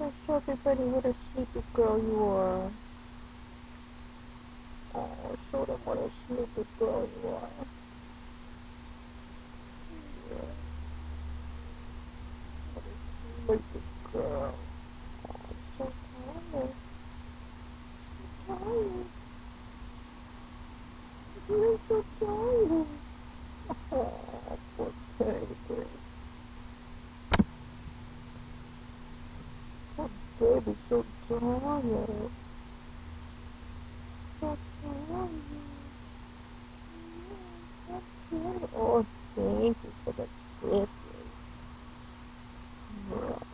So show everybody what a sleepy girl you are. Oh, show them what a sleepy girl you are. Yeah, what a sleepy girl. Oh, I'm so tired. I'm tired. You're so tired. Oh, poor baby. Poor baby, so tired. So tired. Oh, thank you for the kisses.